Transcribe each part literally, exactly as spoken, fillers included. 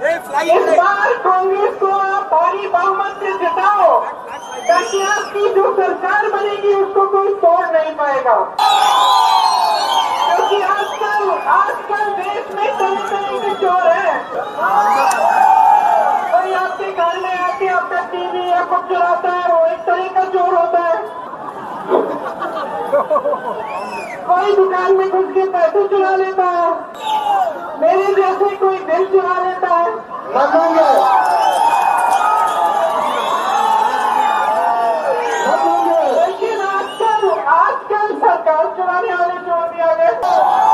इस बार कांग्रेस को आप भारी बहुमत से जिताओ ताकि आपकी जो सरकार बनेगी उसको कोई तोड़ नहीं पाएगा। क्योंकि आजकल आजकल देश में तरह तरह के चोर हैं। कोई आपके घर में आके आपका टीवी या कुछ चुराता है, वो एक तरह का चोर होता है। कोई दुकान में घुस के पैसे चुरा लेता है, मेरे जैसे कोई दिल चुरा लेता है। लेकिन आजकल आजकल सरकार चुराने वाले चोर भी आ गए।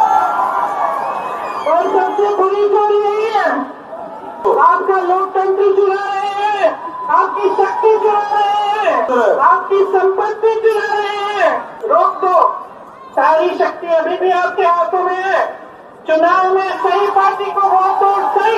और सबसे बुरी चोरी यही है, आपका लोकतंत्र चुरा रहे हैं, आपकी शक्ति चुरा रहे हैं, आपकी संपत्ति चुरा रहे हैं। रोक दो, सारी शक्ति अभी भी आपके हाथों में है। चुनाव में सही पार्टी को वोट दो, सही